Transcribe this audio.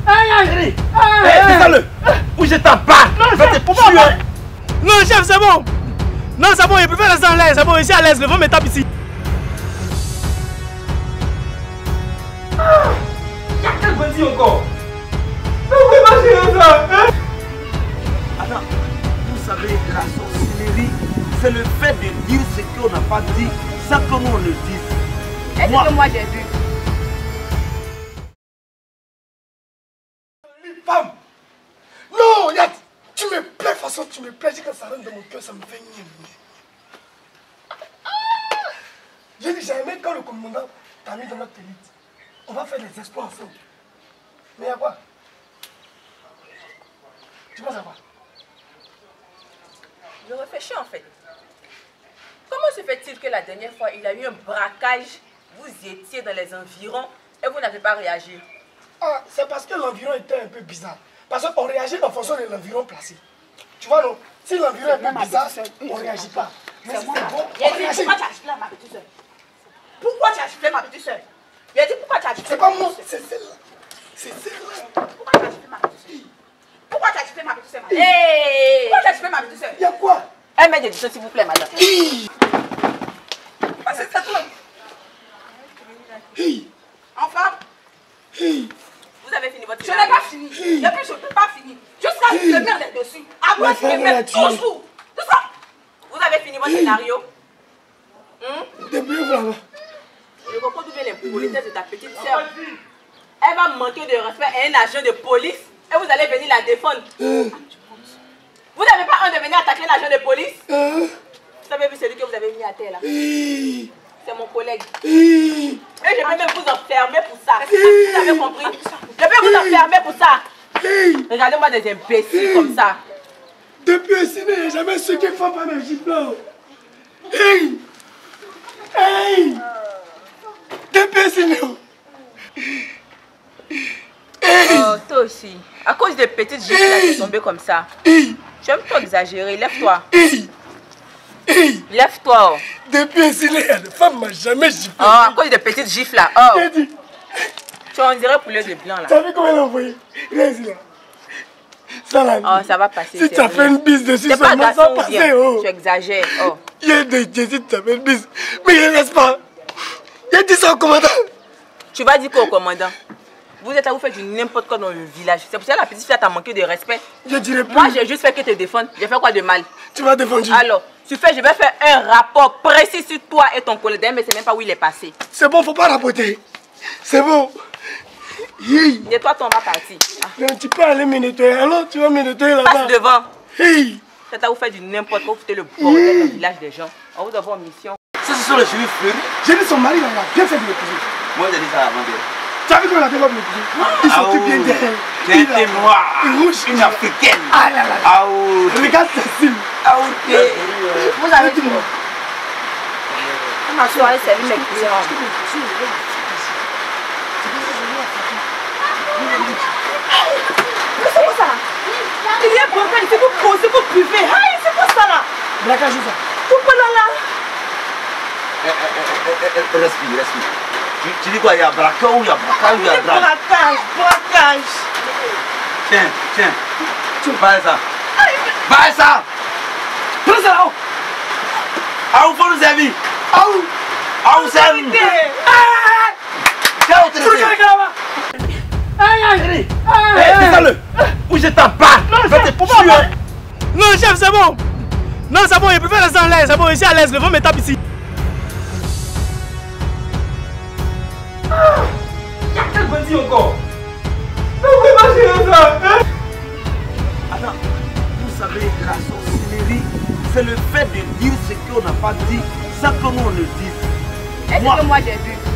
Aïe! Dis-le! Ou je t'en bats! Non, chef, c'est bon! Non, c'est bon, il peut faire rester en l'air, c'est bon, ici à l'aise, le vent me tape ici. Y'a quel bandit encore? Non, mais pas chez ça! Attends, vous savez, la sorcellerie, c'est le fait de dire ce qu'on n'a pas dit, sans que nous on le dise. Est-ce que moi j'ai vu? Femme! Non, regarde! Tu me plais, de toute façon, tu me plais, quand ça rentre dans mon cœur, ça me fait nier. J'ai dit, j'ai aimé quand le commandant t'a mis dans notre élite. On va faire des exploits ensemble. Mais à quoi? Tu penses à quoi? Je réfléchis en fait. Comment se fait-il que la dernière fois, il y a eu un braquage, vous étiez dans les environs et vous n'avez pas réagi? Ah, c'est parce que l'environ était un peu bizarre. Parce qu'on réagit en fonction de l'environ placé. Tu vois, non? Si l'environ est un peu bizarre, on ne réagit pas. Mais si c'est bon, on réagit. Pourquoi tu as giflé ma petite soeur? Pourquoi tu as giflé ma petite soeur? Il a dit pourquoi tu as giflé? C'est pas moi, c'est celle-là. C'est celle-là. Pourquoi tu as giflé ma petite soeur? Pourquoi tu as giflé ma petite soeur? Pourquoi tu as giflé ma petite soeur? Il y a quoi? Un mètre de distance, s'il vous plaît, madame. C'est ça, toi. Enfin, vous avez fini votre... Je n'ai pas fini. Depuis, je ne peux pas finir. Jusqu'à ce que je merde dessus. Après, je me mets toujours. Tout ça. Vous avez fini votre scénario? Depuis là-bas. Je comprends d'où vient les politesses de ta petite sœur. Elle va manquer de respect à un agent de police et vous allez venir la défendre. Vous n'avez pas honte de venir attaquer l'agent de police? Vous avez vu celui que vous avez mis à terre là? C'est mon collègue. Et je peux même vous enfermer pour ça. Vous avez compris? Je peux vous enfermer pour ça. Regardez-moi des imbéciles comme ça. Depuis un ciné, il n'y a jamais su qu'il faut pas mes gifles. Depuis un ciné. Oh, toi aussi. À cause des petites gifles là, tu es tombé comme ça. Tu aimes trop exagérer. Lève-toi. Lève-toi. Depuis un ciné, la femme m'a jamais giflé. Oh, à cause des petites gifles là. Oh. Tu en dirais poulet de blanc là. Tu as vu comment elle a envoyé? Reste là. Ça, là, oh, ça va passer. Si tu as fait une bise dessus, ça va passer. Oh. Tu exagères. Oh. Il y a des jésus, tu as fait une bise. Mais il ne reste pas. Il a dit ça au commandant. Tu vas dire quoi au commandant? Vous êtes là, vous faites du n'importe quoi dans le village. C'est pour ça que la petite fille t'a manqué de respect. Je dirais plus. Moi, j'ai juste fait que te défendre. J'ai fait quoi de mal? Tu m'as défendu. Alors, je vais faire un rapport précis sur toi et ton collègue. Mais c'est même pas où il est passé. C'est bon, faut pas rapporter. C'est bon. Nettoie ton, on va partir. Ah. Tu peux aller me nettoyer. Alors, tu vas me nettoyer là-bas. Passe devant. C'est là, vous faites du n'importe quoi. Vous foutez le bordel dans le village des gens. On vous envoie en mission. Ça, ce sont les cheveux fleuris. J'ai dit son mari, là, bien fait de l'épouser. Moi, j'ai dit ça avant d'elle. Tu as vu comment la développe l'épouser? Il s'occupe bien d'elle. J'ai été noire. Rouge. Une africaine. Ah là là. Ah oh. Regarde Cécile. Ah oh. Vous avez dit moi. On m'a soirée, c'est lui, mes clients. Mais c'est quoi ça là? Il y a un problème, c'est vous posez, vous buvez. C'est quoi ça là? Braquage ou ça? Pourquoi là là? Respire. Tu dis quoi? Il y a braquage ou il y a braquage ou il y a braquage? Braquage. Tiens. Baille ça. Baille ça. Prends ça là-haut. Ah où faut nous servir? Ah où servir? Tiens, on te le dis-le. Ou je t'en bats. Non, chef, c'est bon. Non, c'est bon, il peut faire rester en l'air, c'est bon, ici à l'aise, le vent me tape ici. Y'a quel bandit encore? Non, mais pas chez ça. Attends, vous savez, la sorcellerie, c'est le fait de dire ce qu'on n'a pas dit, sans que nous on le dise. Est-ce que moi j'ai vu?